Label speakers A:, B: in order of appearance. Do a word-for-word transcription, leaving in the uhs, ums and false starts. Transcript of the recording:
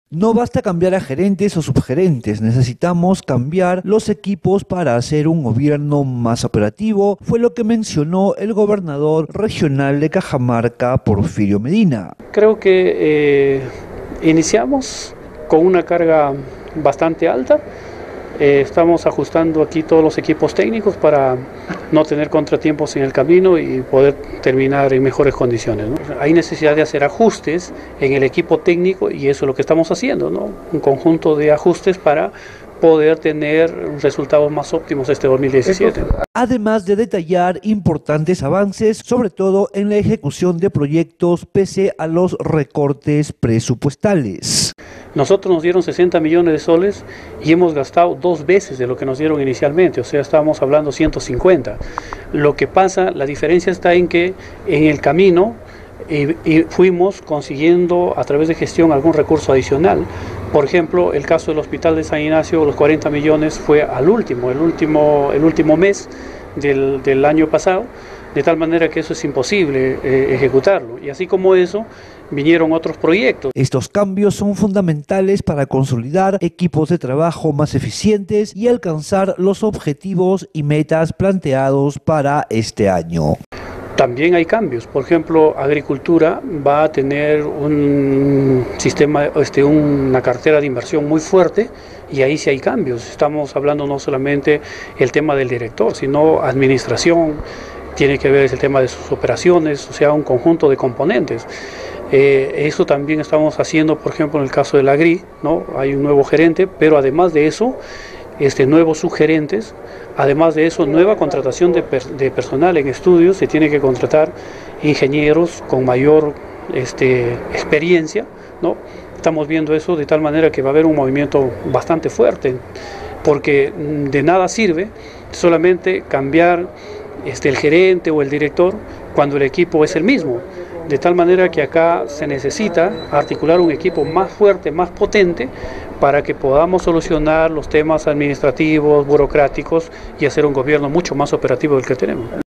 A: No basta cambiar a gerentes o subgerentes, necesitamos cambiar los equipos para hacer un gobierno más operativo, fue lo que mencionó el gobernador regional de Cajamarca, Porfirio Medina.
B: Creo que eh, iniciamos con una carga bastante alta. Eh, estamos ajustando aquí todos los equipos técnicos para no tener contratiempos en el camino y poder terminar en mejores condiciones, ¿no? Hay necesidad de hacer ajustes en el equipo técnico y eso es lo que estamos haciendo, ¿no? Un conjunto de ajustes para poder tener resultados más óptimos este dos mil diecisiete.
A: Además de detallar importantes avances, sobre todo en la ejecución de proyectos pese a los recortes presupuestales.
B: Nosotros nos dieron sesenta millones de soles y hemos gastado dos veces de lo que nos dieron inicialmente, o sea, estábamos hablando ciento cincuenta. Lo que pasa, la diferencia está en que en el camino y, y fuimos consiguiendo a través de gestión algún recurso adicional. Por ejemplo, el caso del Hospital de San Ignacio, los cuarenta millones fue al último, el último, el último mes del, del año pasado, de tal manera que eso es imposible eh, ejecutarlo. Y así como eso, vinieron otros proyectos.
A: Estos cambios son fundamentales para consolidar equipos de trabajo más eficientes y alcanzar los objetivos y metas planteados para este año.
B: También hay cambios, por ejemplo, Agricultura va a tener un sistema, este, una cartera de inversión muy fuerte y ahí sí hay cambios. Estamos hablando no solamente el tema del director, sino administración, tiene que ver el tema de sus operaciones, o sea, un conjunto de componentes. Eh, eso también estamos haciendo, por ejemplo, en el caso del Agri, ¿no? Hay un nuevo gerente, pero además de eso, este, nuevos subgerentes, además de eso, nueva contratación de, per, de personal en estudios, se tiene que contratar ingenieros con mayor este, experiencia, ¿no? Estamos viendo eso de tal manera que va a haber un movimiento bastante fuerte, porque de nada sirve solamente cambiar este, el gerente o el director cuando el equipo es el mismo. De tal manera que acá se necesita articular un equipo más fuerte, más potente, para que podamos solucionar los temas administrativos, burocráticos y hacer un gobierno mucho más operativo del que tenemos.